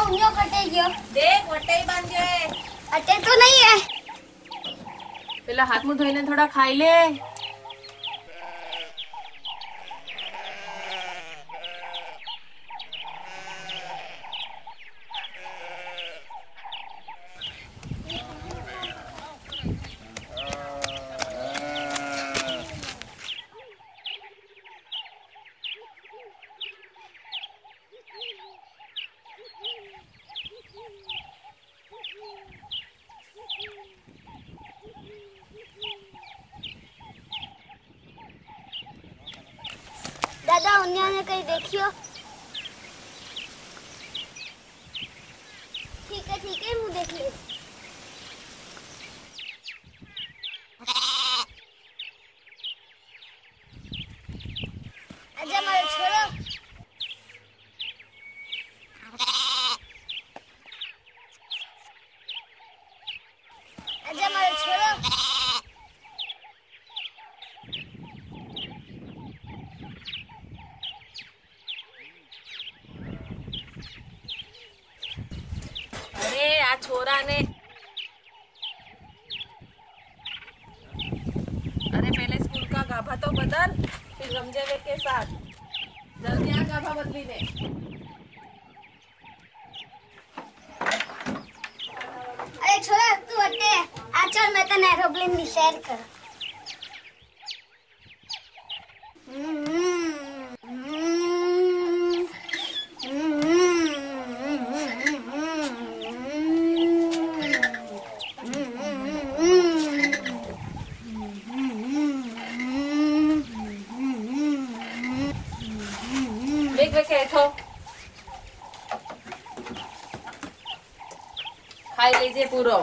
उन्हें कटे गयो। देख वटे ही बांध गए। अटे तो नहीं है। पहला हाथ मुंह धोइने थोड़ा खाई ले। दादा उन्हें ने कहीं देखियो। ठीक है मुँह देख ले। आजा मारो छोड़ो। आजा मारो छोड़ो। अरे आ छोरा ने अरे पहले स्कूल का गाभा तो बदल, फिर रमजेवे के साथ जल्दी आ गाभा बदली ने। अरे छोरा तू हटे। आज चल मैं तो एरोप्लेन की सैर कर। देख वे कैथो खाई लीजिए पूरो।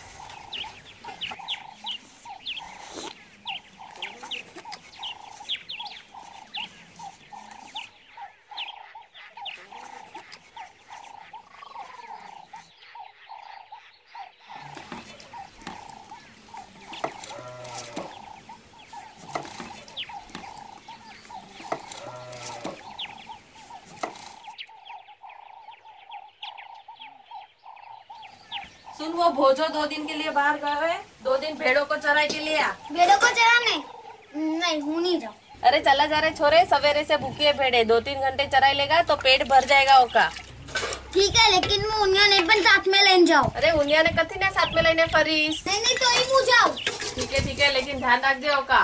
सुन वो भोजो 2 दिन के लिए बाहर गए हैं, 2 दिन भेड़ों को चराई के लिए आ। भेड़ों को चराने नहीं हूँ नहीं जाऊँ। अरे चला जा रहे छोरे, सवेरे से भूखी है भेड़े, 2-3 घंटे चराई लेगा तो पेट भर जाएगा ओका। ठीक है लेकिन मैं उन्हें नहीं बन साथ में लेने जाओ। अरे उनिया ने कथी ने साथ में लेने फरीस। नहीं तो ही मुझे जाओ। ठीक है लेकिन ध्यान रख दे ओका।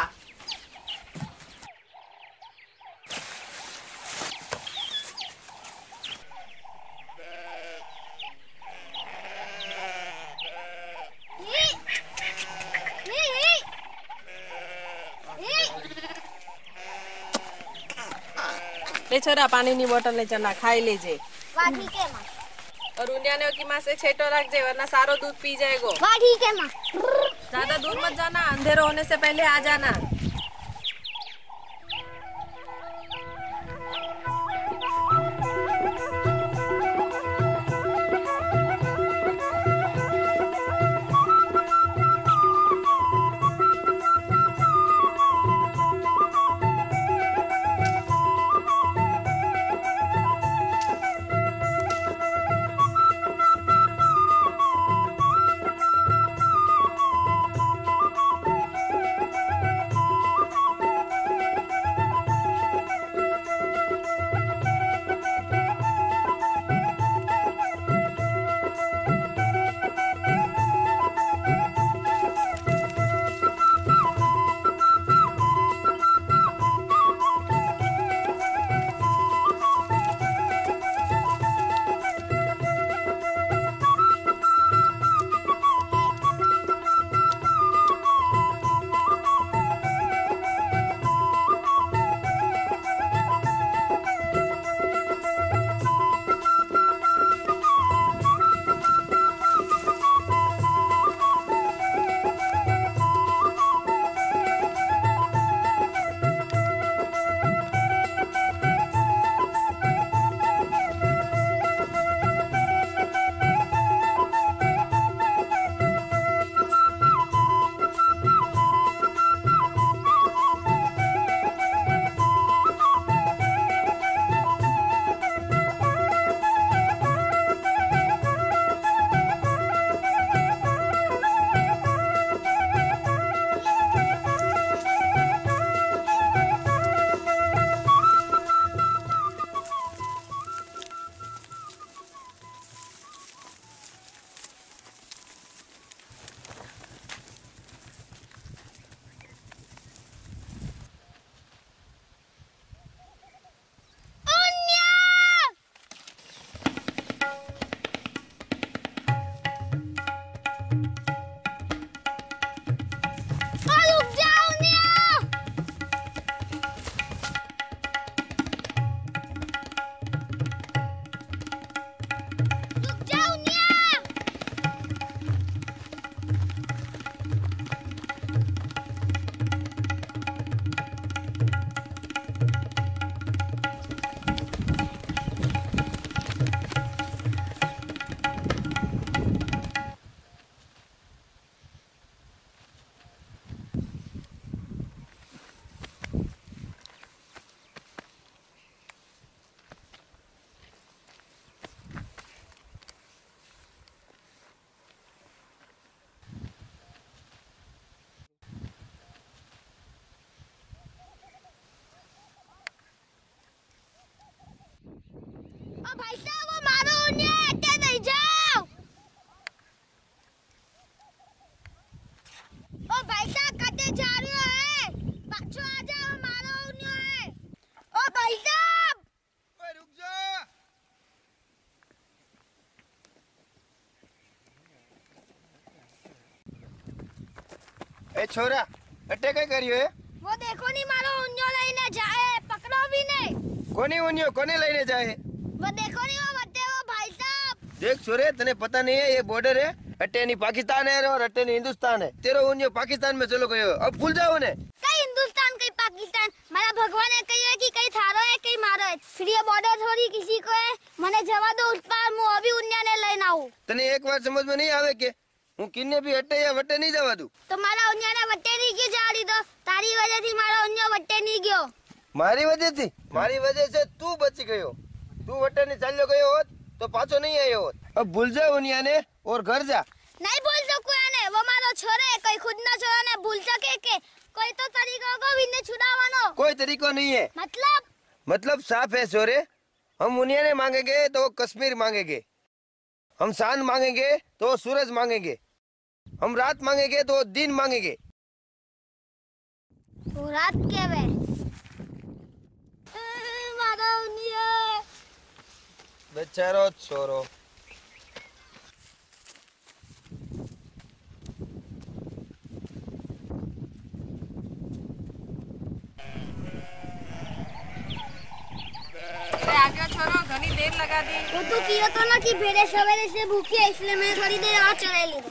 ले छोरा पानी नी बोतल ले चना खाई लीजिए। वाह ठीक है माँ। और उनिया ने की माँ से छेटो रख दे वरना सारो दूध पी जाएगो। वाह ठीक है माँ। ज्यादा दूर मत जाना, अंधेरा होने से पहले आ जाना। छोरा अटे कई करियो है? वो देखो नहीं मारो उन्यो लઈને जाए पकड़ो भी नहीं। कोनी उन्यो कोने लेने जाए? वो देखो नहीं वो बट्टे वो भाई साहब। देख छोरे तने पता नहीं है ये बॉर्डर है, अटे नहीं पाकिस्तान है और अटे नहीं हिंदुस्तान है। तेरा उन्यो पाकिस्तान में चलो गयो, अब भूल जाओ ने। कई हिंदुस्तान कई पाकिस्तान, मारा भगवान ने कही है कि कई थारो है कई मारो है। फिर ये बॉर्डर थोड़ी किसी को है, मने जवा दो उस पार मु अभी उन्या ने लेना आऊं। तने एक बार समझ में नहीं आवे के हूँ किन्ने भी अटे या वटे नहीं जवा दूं? तो मारा उन्या ने वट्टे नहीं क्यों जा रही दो? तारी वजह थी मारा उन्या वट्टे नहीं गयो। मारी वजह थी? मारी वजह से तू बच गयो। तू वटे नहीं चलो गयो होत तो पाछो नहीं आयो होत। अब भूल जा उन्या ने और घर जा। नहीं बोल सकूं याने, वो मारो छोरे कोई खुद ना छोरा ने भूल सके के कोई तो तरीका को विने छुड़ावानो। कोई तरीको नहीं है। मतलब साफ है छोरे, हम उन्या ने मांगेंगे तो कश्मीर मांगेंगे, हम चांद मांगेंगे तो सूरज मांगेंगे, हम रात मांगेंगे तो दिन मांगेंगे। वो रात के वे मारा उन्या बेचारो छोरो। आगे छोरो घनी देर लगा दी। वो तो किया तो ना कि भेड़े सवेरे से भूखी है इसलिए मैं थोड़ी देर और चढ़ा ली।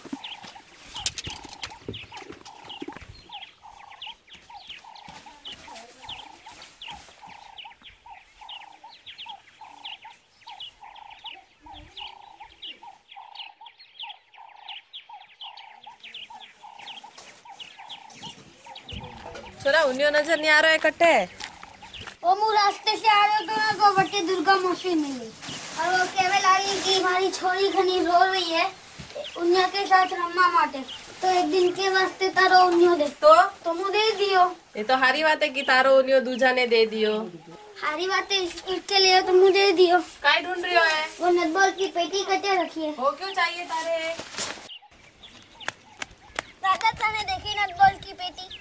छोरा उन्यो नजर नहीं आ रहा है कट्टे। वो मु रास्ते से आ रहे तो ना को बट्टे दुर्गा मौसी मिली और वो कहवे लगी कि हमारी छोरी घनी रो रही है उन्या के साथ रमवा माटे, तो एक दिन के वास्ते तारो उन्यो दे तो मु दे दियो। ये तो हारी बात है कि तारो उन्यो दूजा ने दे दियो। हारी बात है इसके लिए तो मुझे दे दियो। काय ढूंढ रही हो है? वो नटबॉल की पेटी कटे रखी है। वो क्यों चाहिए तारे? दादा तने देखी नटबॉल की पेटी?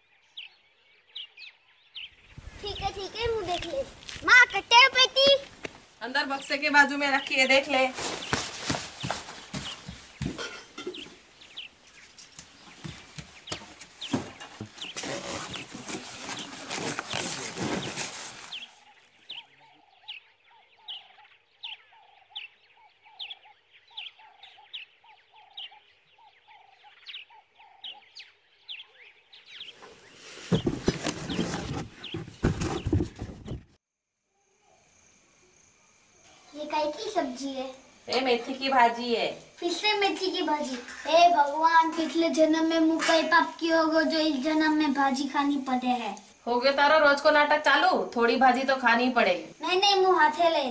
ठीक है मुझे देख ले। माँ कटे पेटी अंदर बक्से के बाजू में रखी है, देख ले। ये काय की सब्जी है? ये मेथी की भाजी है। फिर से मेथी की भाजी। हे भगवान पिछले जन्म में मुँह कई पाप किए होगो जो इस जन्म में भाजी खानी पड़े है। हो गया तारा रोज को नाटक चालू, थोड़ी भाजी तो खानी ही पड़ेगी। नहीं मुँह हाथे ले।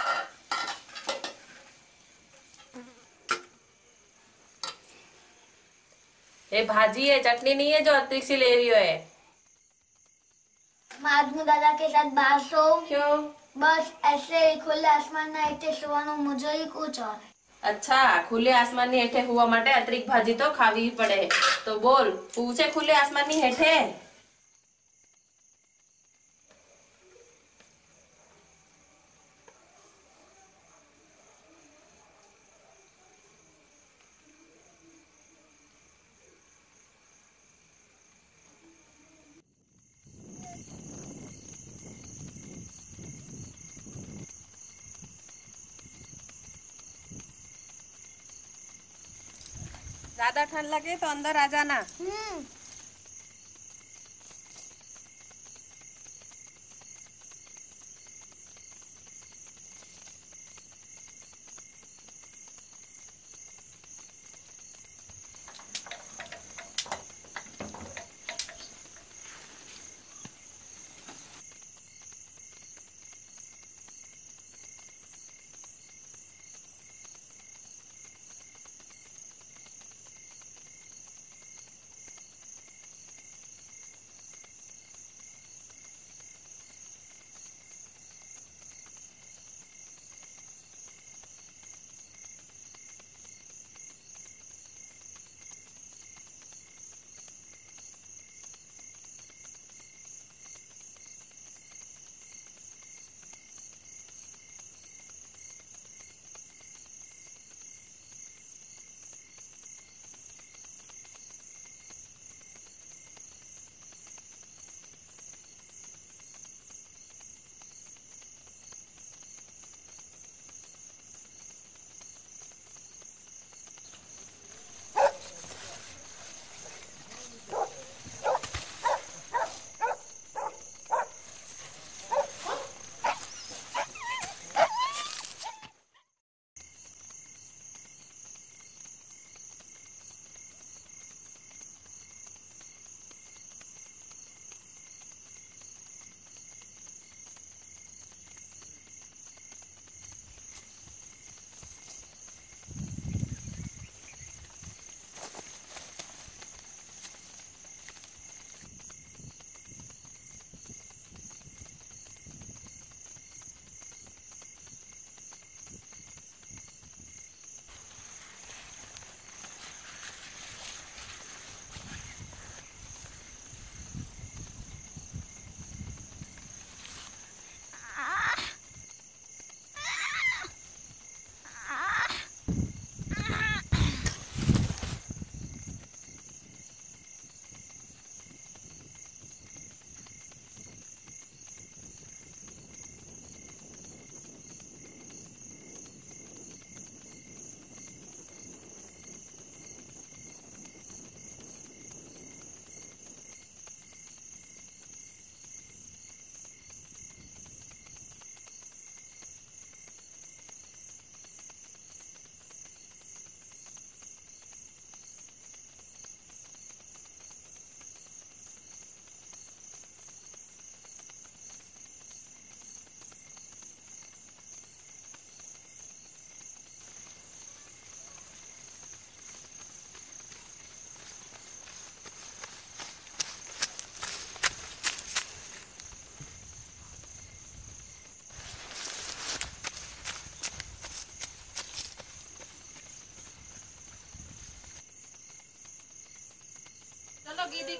ये भाजी है, चटनी नहीं है जो अतिरिक्त सी ले रही हो है। मैं आज दादा के साथ बाहर सो। क्यों? बस ऐसे खुले आसमान में ऐसे सोવાનું मुझे ही कुछ और है। अच्छा, खुले आसमान नी हेठे हुआ माटे अतिरिक्त भाजी तो खावी ही पड़े। तो बोल पूछे खुले आसमान नी हेठे। ज्यादा ठंड लगे तो अंदर आ जाना।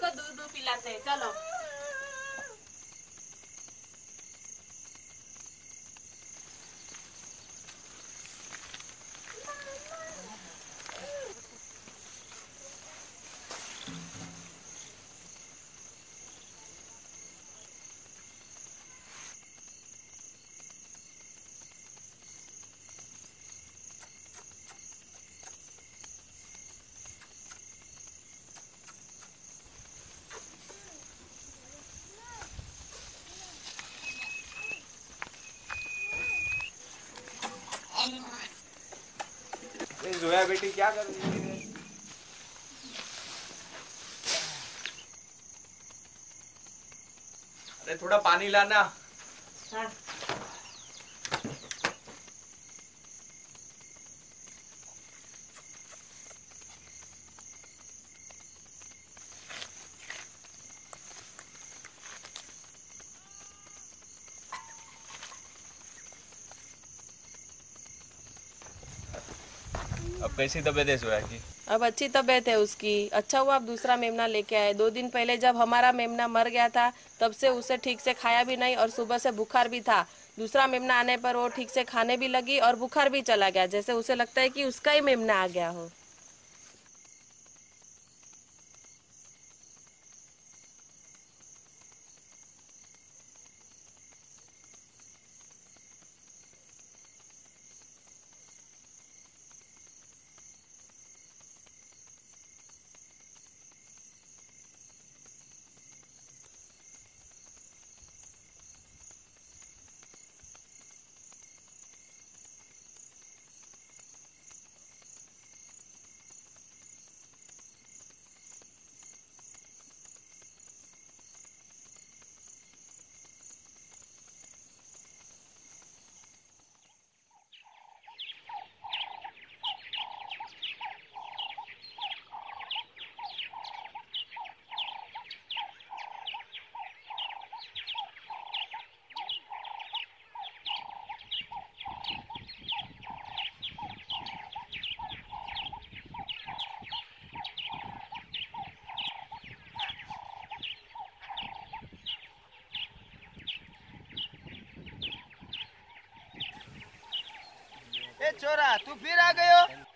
को दूध दूध पिलाते हैं, चलो। जोया बेटी क्या कर रही है? अरे थोड़ा पानी लाना। हाँ। अब कैसी तबीयत है जोया की? अब अच्छी तबीयत है उसकी। अच्छा हुआ आप दूसरा मेमना लेके आए। 2 दिन पहले जब हमारा मेमना मर गया था तब से उसे ठीक से खाया भी नहीं और सुबह से बुखार भी था। दूसरा मेमना आने पर वो ठीक से खाने भी लगी और बुखार भी चला गया, जैसे उसे लगता है कि उसका ही मेमना आ गया हो। ए छोरा, तू फिर आ गयो?